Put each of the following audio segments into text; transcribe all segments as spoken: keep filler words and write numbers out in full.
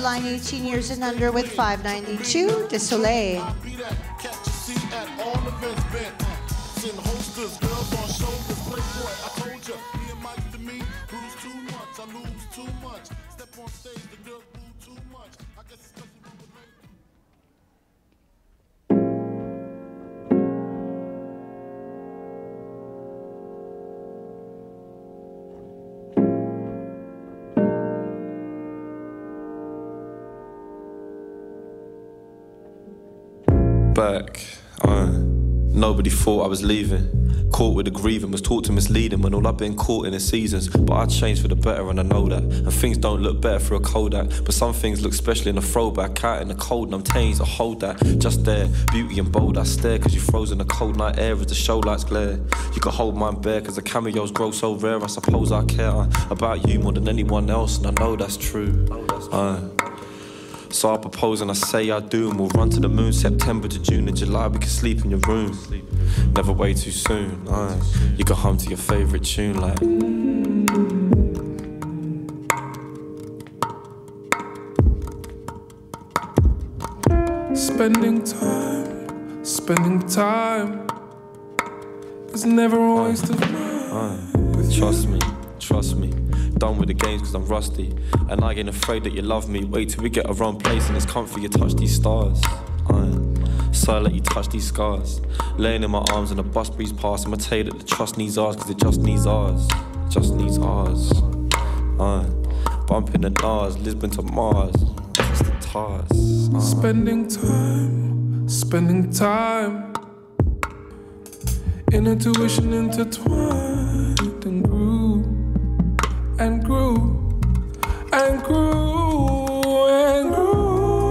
line eighteen years and under with five ninety-two, Desoleil. Back, uh, nobody thought I was leaving. Caught with the grieving, was taught to misleading when all I've been caught in is seasons. But I changed for the better and I know that. And things don't look better through a Kodak, but some things look special in a throwback. Out in the cold and I'm changed, I hold that. Just there, beauty and bold, I stare cause you froze in the cold night air as the show lights glare. You can hold mine bare cause the cameos grow so rare. I suppose I care uh, about you more than anyone else, and I know that's true. uh, So I propose and I say I do, and we'll run to the moon. September to June and July, we can sleep in your room. Never way too soon. Aye. You go home to your favourite tune like. Spending time, spending time is never a waste of mine. Trust me, trust me. Done with the games cause I'm rusty, and I ain't afraid that you love me. Wait till we get our own place and it's comfy, you touch these stars. Aye. So I let you touch these scars. Laying in my arms and the bus breeze past, I'ma tell you that the trust needs ours cause it just needs ours. It just needs ours. Aye. Bumping the Nars, Lisbon to Mars. It's the Tars. Aye. Spending time, spending time in intuition intertwined and grew and grew and grew and grew.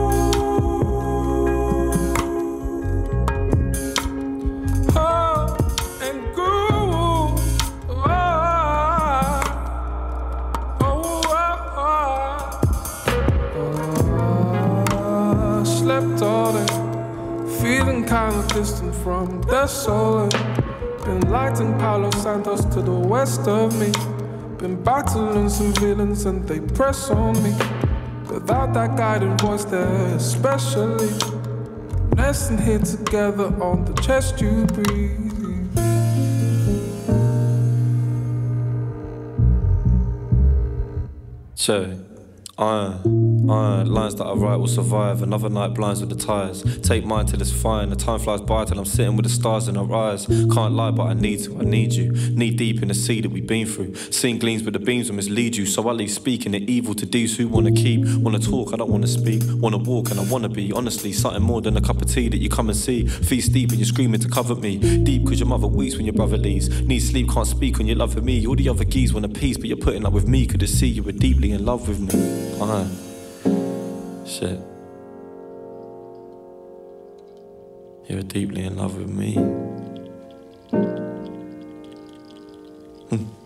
Oh, and grew. Oh, oh, oh, oh. Slept all day, feeling kind of distant from Desoleil. Been lighting Palo Santos to the west of me. Been battling some villains and they press on me. Without that guiding voice there especially. Resting here together on the chest you breathe. Che, uh, uh, lines that I write will survive. Another night blinds with the tires. Take mine till it's fine. The time flies by till I'm sitting with the stars in our eyes. Can't lie but I need to, I need you. Knee deep in the sea that we've been through. Seeing gleams but the beams will mislead you. So I leave speaking the evil to these who wanna keep. Wanna talk, I don't wanna speak. Wanna walk and I wanna be. Honestly, something more than a cup of tea that you come and see. Feast deep and you're screaming to cover me. Deep cause your mother weeps when your brother leaves. Need sleep, can't speak when you love for me. All the other geese want a piece but you're putting up with me. Could have see you were deeply in love with me. Uh-huh. Shit. You're deeply in love with me.